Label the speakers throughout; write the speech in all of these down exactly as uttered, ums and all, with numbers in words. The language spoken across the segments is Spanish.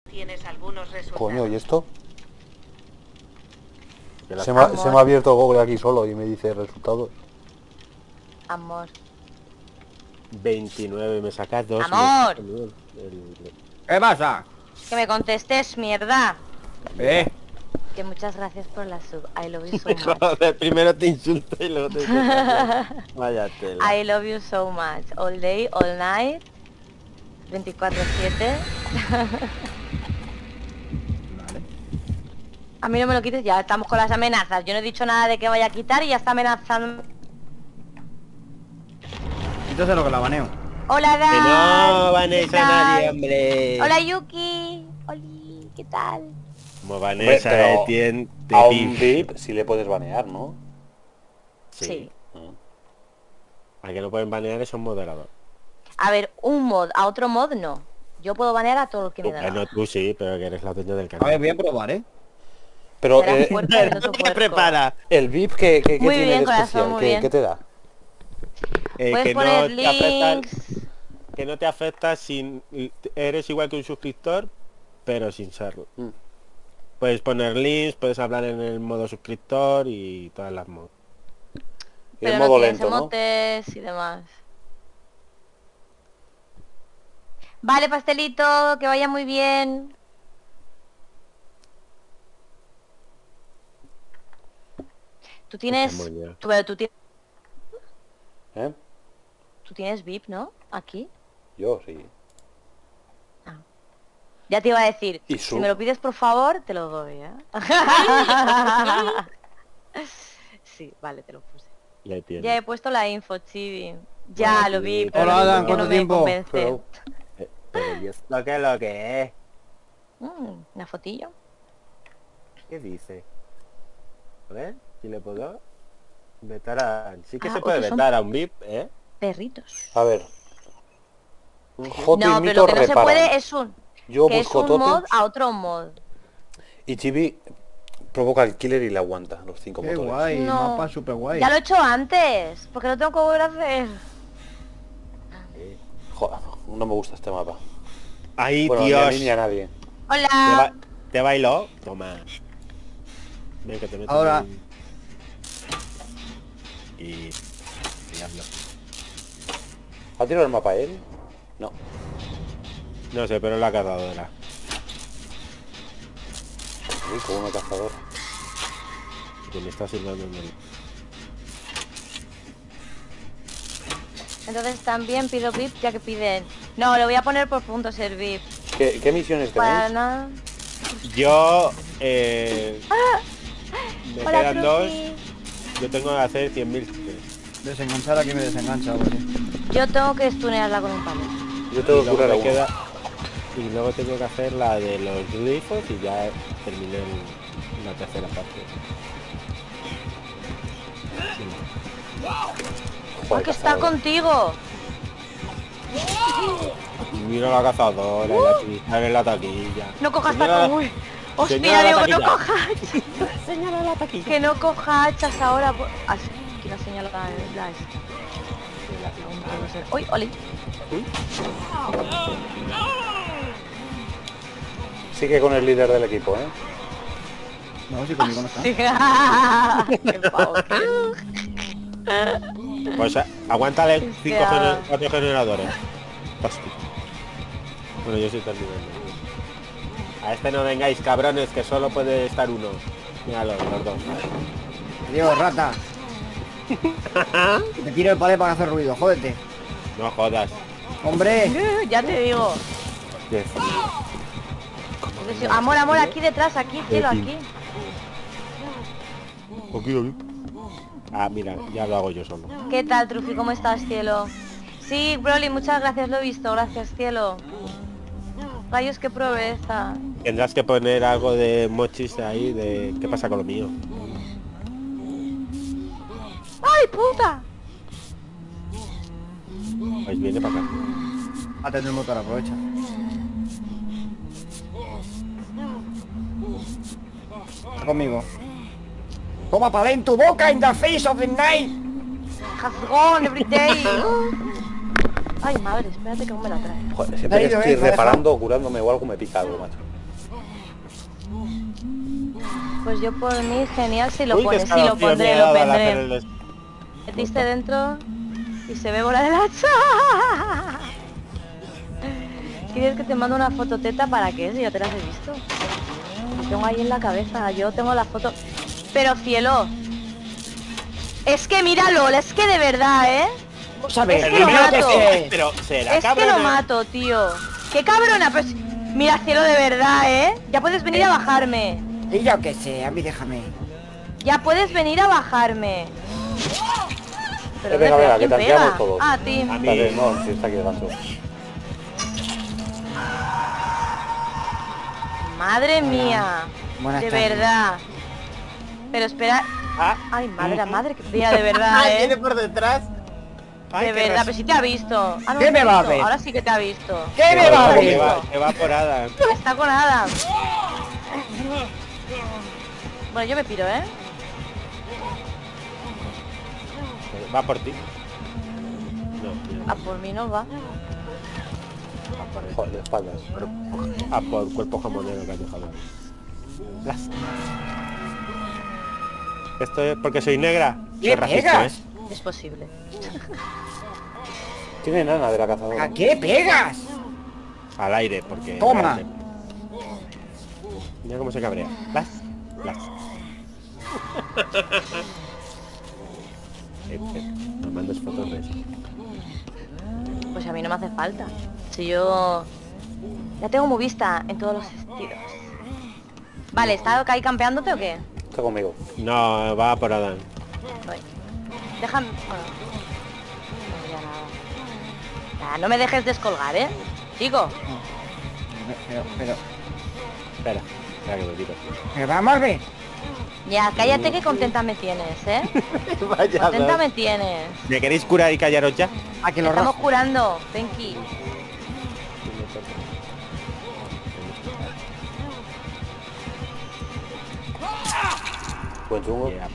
Speaker 1: Tienes algunos resultados.
Speaker 2: Coño, ¿y esto?
Speaker 3: La...
Speaker 2: Se me, ha, se me ha abierto Google aquí solo y me dice resultados.
Speaker 4: Amor.
Speaker 3: veintinueve, me sacas dos.
Speaker 4: Amor.
Speaker 3: El, el...
Speaker 5: ¿Qué pasa?
Speaker 4: Que me contestes, mierda.
Speaker 5: ¿Eh?
Speaker 4: Que muchas gracias por la sub. I love you so much.
Speaker 3: Joder, primero te insulto y luego te vaya tela.
Speaker 4: I love you so much. All day, all night. veinticuatro siete.
Speaker 5: Vale.
Speaker 4: A mí no me lo quites, ya estamos con las amenazas. Yo no he dicho nada de que vaya a quitar y ya está amenazando.
Speaker 5: Entonces lo que la baneo.
Speaker 4: Hola, Dan.
Speaker 3: Que no banees
Speaker 4: ¿Qué
Speaker 3: a nadie,
Speaker 4: tal?
Speaker 3: hombre.
Speaker 4: Hola, Yuki. Oli, ¿qué tal?
Speaker 3: Como Vanessa,
Speaker 2: Hombre,
Speaker 3: eh,
Speaker 2: pero
Speaker 3: tiene de
Speaker 2: a un
Speaker 3: pif.
Speaker 2: V I P sí le puedes banear, ¿no?
Speaker 3: Sí.
Speaker 4: Sí.
Speaker 2: Mm.
Speaker 3: Al que no pueden banear es un moderador.
Speaker 4: A ver, un mod, a otro mod no. Yo puedo banear a todo lo que me da.
Speaker 3: Bueno, tú sí, pero que eres la dueña del
Speaker 5: A
Speaker 3: canal.
Speaker 5: ver, voy a probar, ¿eh?
Speaker 2: Pero
Speaker 4: Serás
Speaker 2: eh,
Speaker 4: puerco y no tu
Speaker 3: ¿Qué
Speaker 4: puerco.
Speaker 3: prepara?
Speaker 2: el V I P, ¿qué, qué, qué
Speaker 4: Muy
Speaker 2: tiene
Speaker 4: bien,
Speaker 2: de
Speaker 4: corazón,
Speaker 2: especial?
Speaker 4: muy
Speaker 2: ¿Qué,
Speaker 4: bien.
Speaker 2: qué te da?
Speaker 3: Eh,
Speaker 4: Puedes
Speaker 3: que no
Speaker 4: poner
Speaker 3: te afecta,
Speaker 4: links.
Speaker 3: que no te afecta sin eres igual que un suscriptor, pero sin serlo.
Speaker 2: Mm.
Speaker 3: Puedes poner links, puedes hablar en el modo suscriptor y todas las modos.
Speaker 2: Y
Speaker 4: Pero
Speaker 2: en
Speaker 4: no
Speaker 2: modo
Speaker 4: tienes
Speaker 2: lento, ¿no?
Speaker 4: emotes y demás. Vale, pastelito, que vaya muy bien. Tú tienes...
Speaker 3: Está muy bien.
Speaker 4: Tú, tú, tienes
Speaker 2: ¿Eh?
Speaker 4: tú tienes V I P, ¿no? Aquí.
Speaker 2: Yo sí.
Speaker 4: Ya te iba a decir,
Speaker 2: ¿Y
Speaker 4: si
Speaker 2: su?
Speaker 4: me lo pides por favor, te lo doy, ¿eh? Sí, vale, te lo puse.
Speaker 3: Le tiene.
Speaker 4: Ya he puesto la info, Chibi. Ya
Speaker 3: Bueno,
Speaker 4: lo vi,
Speaker 3: sí.
Speaker 4: pero
Speaker 5: Hola,
Speaker 4: no,
Speaker 5: Adam,
Speaker 4: que
Speaker 5: ¿cuánto
Speaker 4: no me
Speaker 5: tiempo?
Speaker 4: convence.
Speaker 2: Pero-
Speaker 3: Eh, pero ¿y es lo que es lo que es?
Speaker 4: Mm, una fotillo.
Speaker 3: ¿Qué dice? A ver, si le puedo vetar a... Sí que
Speaker 4: Ah,
Speaker 3: se
Speaker 4: uy,
Speaker 3: puede
Speaker 4: que son-
Speaker 3: vetar a un V I P, ¿eh?
Speaker 4: Perritos.
Speaker 2: A ver. Joto
Speaker 4: No,
Speaker 2: y
Speaker 4: pero
Speaker 2: Mito
Speaker 4: lo que no se
Speaker 2: reparan.
Speaker 4: puede es un...
Speaker 2: Yo
Speaker 4: que es
Speaker 2: busco
Speaker 4: un mod
Speaker 2: tótems
Speaker 4: a otro mod.
Speaker 2: y Chibi provoca el killer y le aguanta los cinco
Speaker 5: Qué
Speaker 2: motores.
Speaker 5: guay,
Speaker 4: No.
Speaker 5: mapa super guay.
Speaker 4: Ya lo he hecho antes, porque lo tengo que volver a hacer.
Speaker 2: Joder, no me gusta este mapa.
Speaker 3: ¡Ay,
Speaker 2: Bueno, ni a
Speaker 3: Dios!
Speaker 2: mí ni a nadie.
Speaker 3: ¿Te, ba
Speaker 4: Hola.
Speaker 3: ¿Te bailó? Toma. Ven que te meto
Speaker 5: Ahora.
Speaker 3: en- Y... Diablo.
Speaker 2: ¿Ha tirado el mapa él? No.
Speaker 3: No sé, pero la cazadora.
Speaker 2: Uy, como una cazadora.
Speaker 3: Que me está silbando en el...
Speaker 4: Entonces también pido V I P ya que piden... No, lo voy a poner por puntos el V I P.
Speaker 2: ¿Qué, qué misiones
Speaker 4: Para
Speaker 2: tenéis?
Speaker 4: nada.
Speaker 3: Yo... Eh... Me
Speaker 4: Hola,
Speaker 3: quedan dos.
Speaker 4: Trufi.
Speaker 3: Yo tengo que hacer cien mil.
Speaker 5: Desenganchar aquí me desengancha, algo así.
Speaker 4: Yo tengo que stunearla con un palo.
Speaker 2: Yo tengo
Speaker 3: Y
Speaker 2: que
Speaker 3: luego,
Speaker 2: curar a
Speaker 3: me
Speaker 2: uno.
Speaker 3: queda... y luego tengo que hacer la de los glifos y ya terminé el- la tercera parte.
Speaker 4: ¡Ah,
Speaker 2: Joder,
Speaker 4: que está
Speaker 2: cazadora.
Speaker 4: contigo!
Speaker 3: Mira la cazadora, y la cristal en la taquilla.
Speaker 4: No cojas
Speaker 3: Señala
Speaker 4: taco,
Speaker 3: la-
Speaker 4: uy. Hostia,
Speaker 3: señala la
Speaker 4: digo que no
Speaker 3: taquilla.
Speaker 4: coja hachas.
Speaker 3: Señala la taquilla.
Speaker 4: Que no coja hachas ahora. por- Ah, sí, que no señala la, la esta. Aún puedo ser- Uy, Oli.
Speaker 2: Sigue con el líder del equipo, ¿eh?
Speaker 5: No, si conmigo no está.
Speaker 4: Sí. Qué pavo que es.
Speaker 3: Pues a- aguántale cinco
Speaker 4: Hostia.
Speaker 3: gener- cuatro generadores. Hostia. Bueno, yo sí terminando. A este no vengáis, cabrones, que solo puede estar uno. Míralo, los dos.
Speaker 5: Dios, rata. Te tiro el palet para hacer ruido, jódete.
Speaker 3: No jodas.
Speaker 5: Hombre.
Speaker 4: Ya te digo.
Speaker 3: Qué
Speaker 4: Porque si- Amor, amor, aquí detrás, aquí, cielo, aquí.
Speaker 3: Ah, mira, ya lo hago yo solo.
Speaker 4: ¿Qué tal, Trufi? ¿Cómo estás, cielo? Sí, Broly, muchas gracias, lo he visto. Gracias, cielo. Rayos, qué proeza.
Speaker 3: Tendrás que poner algo de mochis ahí de qué pasa con lo mío.
Speaker 4: ¡Ay, puta!
Speaker 3: Pues viene para acá.
Speaker 5: A tener el motor, aprovecha. Está conmigo. Toma pala en tu boca, in the face of the night.
Speaker 4: Has gone every day. Ay, madre, espérate que no me la trae.
Speaker 2: Joder, siempre que
Speaker 5: Ha ido,
Speaker 2: estoy
Speaker 5: eh, me ha
Speaker 2: reparando o curándome o algo me pica algo, macho.
Speaker 4: Pues yo por mí genial si lo
Speaker 3: Uy, que
Speaker 4: pones,
Speaker 3: está
Speaker 4: sí lo
Speaker 3: vacío,
Speaker 4: pondré,
Speaker 3: me he
Speaker 4: lo
Speaker 3: dado al hacer
Speaker 4: pondré.
Speaker 3: el-
Speaker 4: Metiste dentro y se ve bola de la hacha. ¿Quieres que te mando una fototeta para qué? Si ya te las he visto. Lo tengo ahí en la cabeza, yo tengo la foto. Pero cielo, es que míralo, es que de verdad, ¿eh?
Speaker 5: Vamos a ver,
Speaker 4: Es que
Speaker 5: que
Speaker 4: lo
Speaker 5: yo
Speaker 4: mato.
Speaker 5: qué sé.
Speaker 3: Pero será
Speaker 4: Es que lo
Speaker 3: cabrona.
Speaker 4: mato, tío. ¡Qué cabrona! Pues mira, cielo, de verdad, ¿eh? Ya puedes venir a bajarme.
Speaker 5: Y yo qué sé, a mí déjame.
Speaker 4: Ya puedes venir a bajarme.
Speaker 2: Eh, venga, venga, que
Speaker 4: ¿quién
Speaker 2: tanteamos
Speaker 4: pega?
Speaker 2: todos.
Speaker 4: Ah, ti.
Speaker 3: A mí-
Speaker 2: Vale, no, si está aquí el gato.
Speaker 4: Madre mía.
Speaker 5: Buenas
Speaker 4: De
Speaker 5: tardes.
Speaker 4: verdad. Pero espera.
Speaker 3: Ah,
Speaker 4: Ay, madre, la madre que mira, de verdad,
Speaker 3: ah, viene
Speaker 4: ¿eh?
Speaker 3: por detrás. Ay,
Speaker 4: De
Speaker 3: qué
Speaker 4: verdad,
Speaker 3: ras-
Speaker 4: pero sí te ha visto. Ah, no,
Speaker 5: ¿Qué
Speaker 4: te
Speaker 5: me
Speaker 4: ha
Speaker 5: va a
Speaker 4: visto.
Speaker 5: ver?
Speaker 4: Ahora sí que te ha visto.
Speaker 5: ¿Qué me va a
Speaker 3: Que
Speaker 5: ver?
Speaker 3: va, que va por Adam.
Speaker 4: Está con Adam. Bueno, yo me piro, ¿eh?
Speaker 3: Va por ti. No,
Speaker 4: A por mí no va.
Speaker 2: Joder, de espaldas.
Speaker 3: a por cuerpo jamonero que has dejado ahí. Las- Esto es porque soy negra.
Speaker 5: ¿Qué
Speaker 3: Soy racista,
Speaker 5: pegas?
Speaker 3: ¿eh?
Speaker 4: Es posible.
Speaker 2: Tiene nana de la cazadora.
Speaker 5: ¿A qué pegas?
Speaker 3: Al aire, porque...
Speaker 5: Toma.
Speaker 3: Mira cómo se cabrea. Las, las. Eh, eh, no mandes fotos de eso.
Speaker 4: Pues a mí no me hace falta. Si yo... Ya tengo muy vista en todos los estilos. Vale, ¿está ahí campeándote o qué?
Speaker 2: Está conmigo.
Speaker 3: No, va por Adam.
Speaker 4: Voy. Déjame... Bueno. No, ya nada. Ah, no me dejes descolgar, ¿eh? Chico.
Speaker 5: Pero, pero,
Speaker 3: Espera, espera que me tiro.
Speaker 5: pero vamos a ver.
Speaker 4: Ya, cállate que contenta me tienes, ¿eh?
Speaker 3: Vaya,
Speaker 4: Contenta
Speaker 3: dos.
Speaker 4: me tienes.
Speaker 3: ¿Me queréis curar y callaros ya?
Speaker 5: A que lo
Speaker 4: Estamos
Speaker 5: rojo.
Speaker 4: curando, Tenki.
Speaker 2: Buen chungo.
Speaker 3: Yeah.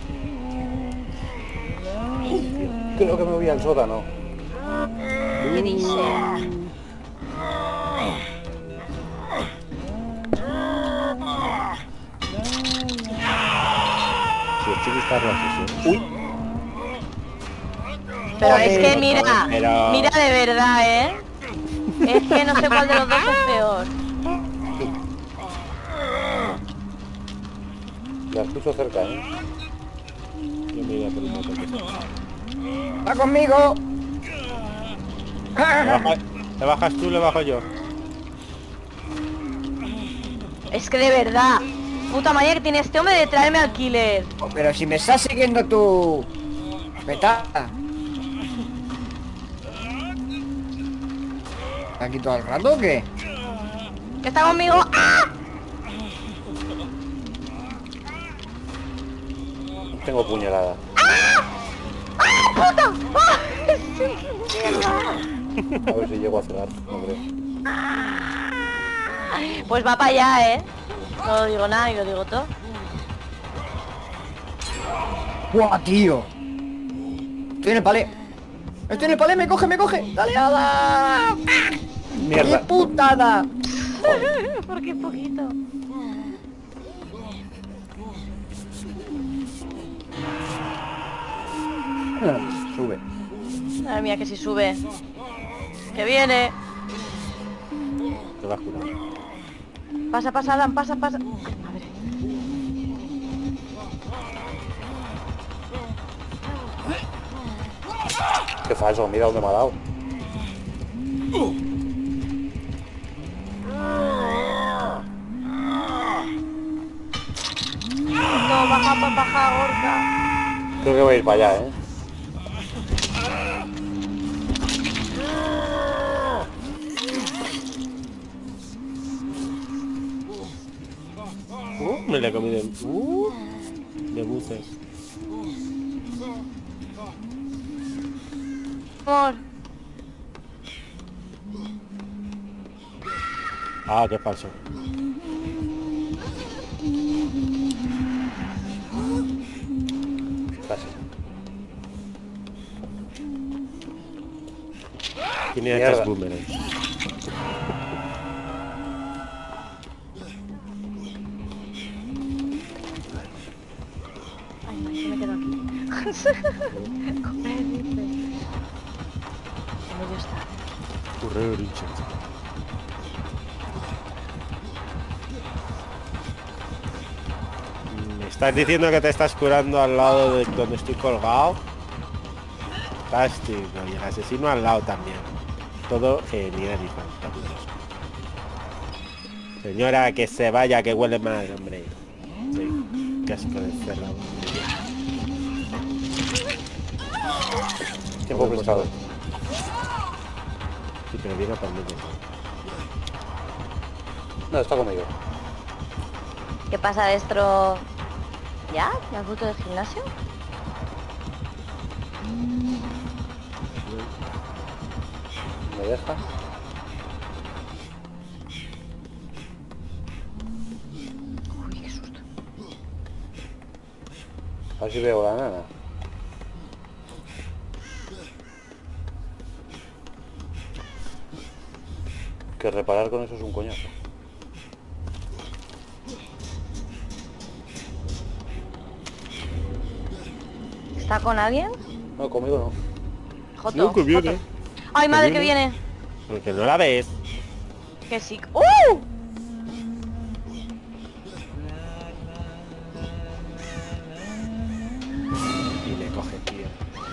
Speaker 2: Creo que me voy al sótano.
Speaker 4: ¿Qué dice?
Speaker 3: Si el chico está rojo, Uy,
Speaker 4: Pero es que
Speaker 5: Joder,
Speaker 4: mira,
Speaker 3: pero-
Speaker 4: mira de verdad, ¿eh? Es que no sé cuál de los dos es peor.
Speaker 2: La escucho cerca, ¿eh?
Speaker 3: yo me iría por un motor que
Speaker 5: Va conmigo.
Speaker 3: ¿Te bajas, te bajas tú, le bajo yo.
Speaker 4: Es que de verdad, puta manía que tiene este hombre de traerme al killer.
Speaker 5: Pero si me estás siguiendo tu... Petada. ¿Está aquí todo el rato o qué?
Speaker 4: Que está conmigo. ¡Ah!
Speaker 2: Tengo puñalada.
Speaker 4: ¡Puta! ¡Ah!
Speaker 2: A ver si llego a cegar, no creo.
Speaker 4: Pues va para allá, ¿eh? No digo nada y lo digo todo.
Speaker 5: ¡Buah, tío! Estoy en el palé. Estoy en el palé, me coge, me coge. ¡Dale, Ada!
Speaker 2: Mierda.
Speaker 5: ¡Qué putada!
Speaker 4: ¿Por qué poquito?
Speaker 5: Sube.
Speaker 4: Madre mía, que si sube. Que viene.
Speaker 3: Te vas curando.
Speaker 4: Pasa, pasa, Adam, pasa, pasa. Ay, madre.
Speaker 2: Qué falso, mira dónde me ha dado.
Speaker 4: No, baja, baja, baja, gorda.
Speaker 2: Creo que voy a ir para allá, ¿eh?
Speaker 3: Uh, me le he comido. Uh, de buces.
Speaker 4: Amor.
Speaker 3: Ah, qué falso.
Speaker 2: Casi.
Speaker 3: Tiene
Speaker 2: Mierda.
Speaker 3: estas boomerangs.
Speaker 4: Correr, dice. ¿Cómo yo está?
Speaker 3: Correr, Richard. ¿Me estás diciendo que te estás curando al lado de donde estoy colgado? Fantástico. Y el asesino al lado también. Todo genial y fantástico. Señora, que se vaya, que huele mal, hombre. Sí, qué asco de cerrado.
Speaker 2: Tiempo prestado.
Speaker 3: Sí, pero viene por mí.
Speaker 2: No, está conmigo.
Speaker 4: ¿Qué pasa, Destro? ¿Ya? ¿Me has vuelto del gimnasio?
Speaker 2: ¿Me deja?
Speaker 4: Uy, qué susto.
Speaker 2: A ver si veo la nana. Que reparar con eso es un coñazo.
Speaker 4: ¿Está con alguien?
Speaker 2: No, conmigo no.
Speaker 4: Joto.
Speaker 3: No, que viene.
Speaker 4: Joto. ¡Ay, madre, que
Speaker 3: viene.
Speaker 4: viene!
Speaker 3: Porque no la ves.
Speaker 4: Que sí. ¡Uh!
Speaker 3: Y le coge, tío.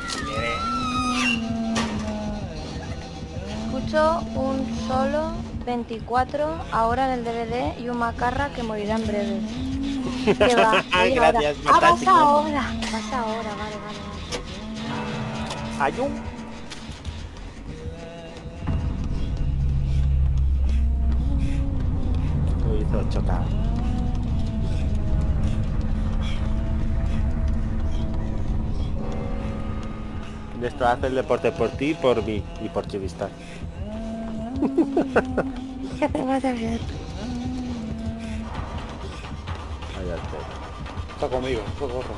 Speaker 4: Escucho un solo veinticuatro ahora en el D V D y un macarra que morirá en breve. ¿Qué va? Voy ahora.
Speaker 3: Gracias,
Speaker 4: Ah, vas
Speaker 3: fantástico.
Speaker 4: ahora. Vas ahora, vale, vale, vale.
Speaker 3: Ayú. Lo hizo chocar. Esto hace el deporte por ti, por mí y por Chivistar.
Speaker 4: Que te vaya bien.
Speaker 3: Cállate.
Speaker 2: Está conmigo. Socorro.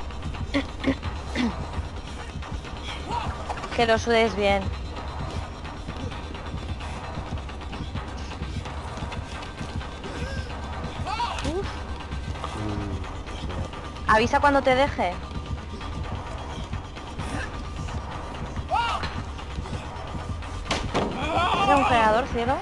Speaker 4: Que lo sudes bien. Uf. Avisa cuando te deje. ¿Es un generador, cielo?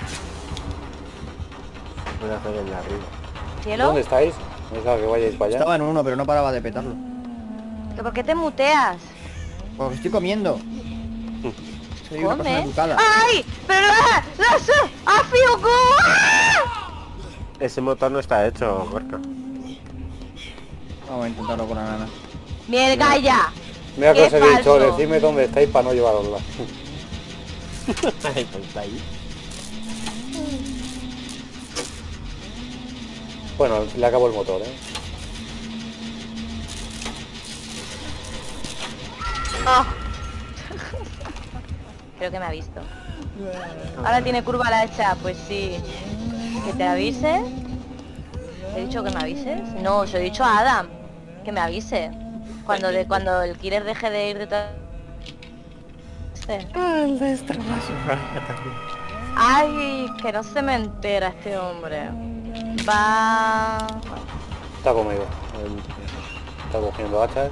Speaker 3: Voy a hacer el de arriba.
Speaker 4: ¿Cielo?
Speaker 2: ¿Dónde estáis? No es que vayáis para allá.
Speaker 5: Estaba en uno, pero no paraba de petarlo.
Speaker 4: ¿Que ¿Por qué te muteas?
Speaker 5: Porque estoy comiendo. Soy una persona
Speaker 4: ¿Come?
Speaker 5: educada.
Speaker 4: ¡Ay! ¡Pero no! ¡No sé! ¡Afiuco!
Speaker 3: Ese motor no está hecho, Gorka.
Speaker 5: Vamos a intentarlo con la nana.
Speaker 4: ¡Miel galla!
Speaker 2: Mira que
Speaker 4: ¡Qué
Speaker 2: os he dicho,
Speaker 4: falso!
Speaker 2: decidme dónde estáis para no llevarosla.
Speaker 3: Ahí está ahí.
Speaker 2: Bueno, le acabo el motor, ¿eh?
Speaker 4: Ah. Creo que me ha visto. Ahora tiene curva la hecha, pues sí. Que te avise. ¿He dicho que me avises? No, os he dicho a Adam que me avise. Cuando de cuando el killer deje de ir detrás. Este.
Speaker 3: El de esta también.
Speaker 4: Ay, que no se me entera este hombre. Va.
Speaker 2: Está conmigo. Está cogiendo hachas.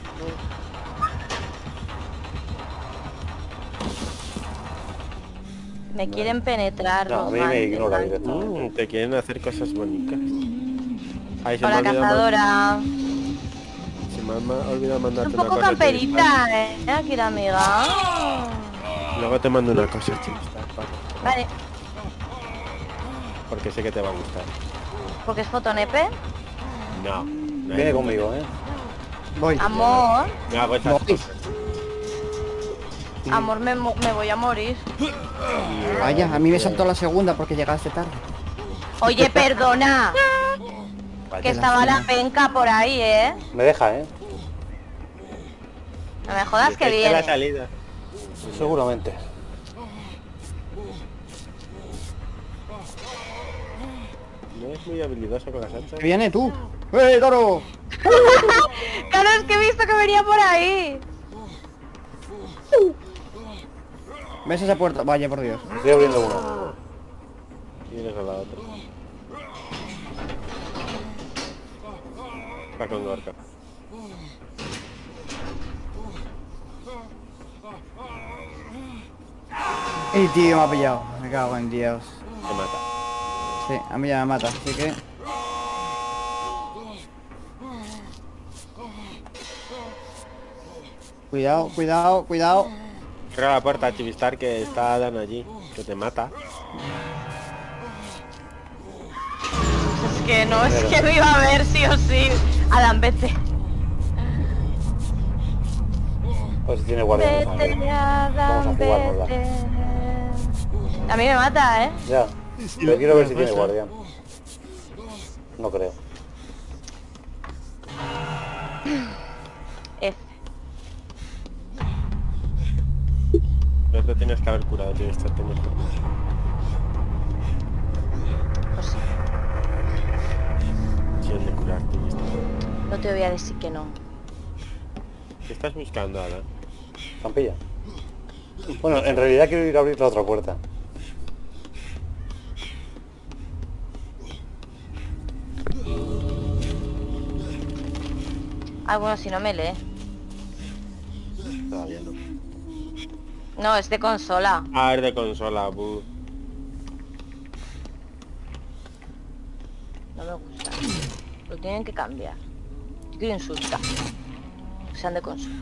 Speaker 4: Me quieren penetrar.
Speaker 2: No, a
Speaker 4: los
Speaker 2: mí me
Speaker 4: mandes,
Speaker 2: ignora
Speaker 4: man.
Speaker 2: directamente.
Speaker 3: Mm, te quieren hacer cosas bonitas. Ay, se me
Speaker 4: Hola,
Speaker 3: ha olvidado man-
Speaker 4: cazadora.
Speaker 3: se me ha olvidado
Speaker 4: Un
Speaker 3: mandarte una
Speaker 4: poco
Speaker 3: cosa.
Speaker 4: camperita, eh, aquí la amiga.
Speaker 3: Chivistar. Luego te mando una cosa, Chivistar, para-
Speaker 4: Vale,
Speaker 3: porque sé que te va a gustar.
Speaker 4: porque es fotonepe.
Speaker 3: No. no hay
Speaker 2: Viene
Speaker 3: ningún-
Speaker 2: conmigo, ¿eh?
Speaker 5: Voy.
Speaker 4: Amor,
Speaker 3: No hago esas
Speaker 5: Voy.
Speaker 3: cosas.
Speaker 4: amor, me, mo- me voy a morir.
Speaker 5: Vaya, a mí me saltó la segunda porque llegaste tarde.
Speaker 4: Oye, perdona,
Speaker 3: Vaya.
Speaker 4: que estaba la penca por ahí, ¿eh?
Speaker 2: Me deja, ¿eh?
Speaker 4: No me jodas que
Speaker 3: Esta es la
Speaker 4: viene.
Speaker 3: salida.
Speaker 2: Seguramente.
Speaker 3: No es muy habilidoso con las hachas.
Speaker 5: ¿Qué viene tú? ¡Eh, toro!
Speaker 4: Claro, es que he visto que venía por ahí.
Speaker 5: ¿Ves esa puerta? Vaya, por Dios.
Speaker 2: Estoy abriendo una.
Speaker 3: Vienes a la otra. Va con Gorka.
Speaker 5: Y tío, me ha pillado. Me cago en Dios.
Speaker 3: Te mata.
Speaker 5: Sí, a mí ya me mata, así que... Cuidado, cuidado, cuidado.
Speaker 3: Cierra la puerta, Chivistar, que está Dan allí. Que te mata.
Speaker 4: Es que no, es que me iba a ver sí o sí. Adam, vete.
Speaker 2: Pues si tiene guardián. no sabe.
Speaker 4: Vete, Adam,
Speaker 2: Vamos a jugárnosla.
Speaker 4: vete. A mí me mata, ¿eh?
Speaker 2: Ya. Pero quiero ver si tiene guardián. No creo.
Speaker 4: F.
Speaker 3: No te tienes que haber curado, Chivistar. Te muerto.
Speaker 4: Pues sí,
Speaker 3: Sí, han de curarte, Chivistar.
Speaker 4: no te voy a decir que no.
Speaker 3: ¿Qué estás buscando, Ada?
Speaker 2: Zampilla. Bueno, en realidad quiero ir a abrir la otra puerta.
Speaker 4: Ah, bueno, si no me lee.
Speaker 3: Todavía no.
Speaker 4: No, es de consola.
Speaker 3: Ah, es de consola, bu.
Speaker 4: No me gusta. Lo tienen que cambiar. Yo quiero insultar. Que sean de consola.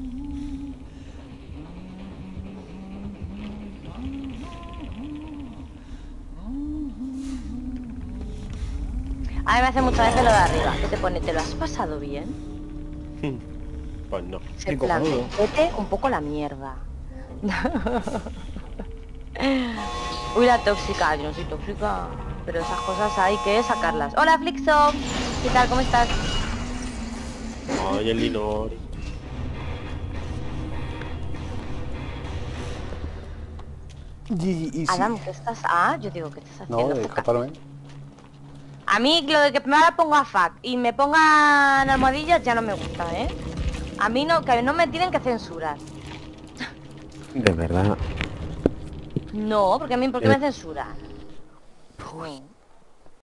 Speaker 4: A mí me hace muchas veces lo de arriba. Que te pone, ¿te lo has pasado bien?
Speaker 3: Pues no.
Speaker 4: Es
Speaker 5: Qué
Speaker 4: el plan,
Speaker 5: cojonudo.
Speaker 4: vete un poco la mierda. Uy, la tóxica. Yo no soy tóxica. Pero esas cosas hay que sacarlas. Hola, Flixo. ¿Qué tal? ¿Cómo estás?
Speaker 3: Ay, el Linori.
Speaker 4: Adam, ¿qué estás? Ah, yo digo, ¿qué estás
Speaker 2: No,
Speaker 4: haciendo?
Speaker 2: de
Speaker 4: Fuca?
Speaker 2: escaparme.
Speaker 4: A mí lo de que me la ponga fac y me pongan almohadillas ya no me gusta, ¿eh? A mí no, que no me tienen que censurar.
Speaker 3: De verdad.
Speaker 4: No, porque a mí, ¿por qué
Speaker 3: Eh.
Speaker 4: me censuran? No.